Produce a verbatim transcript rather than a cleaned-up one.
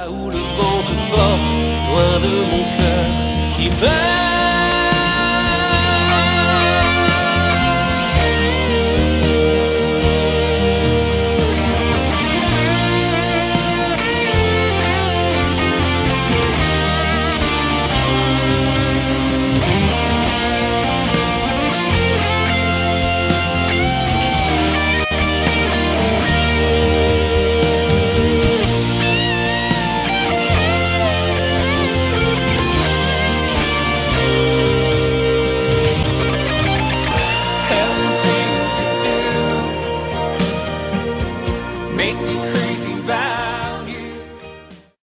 Là où le vent te porte, loin de mon cœur qui fait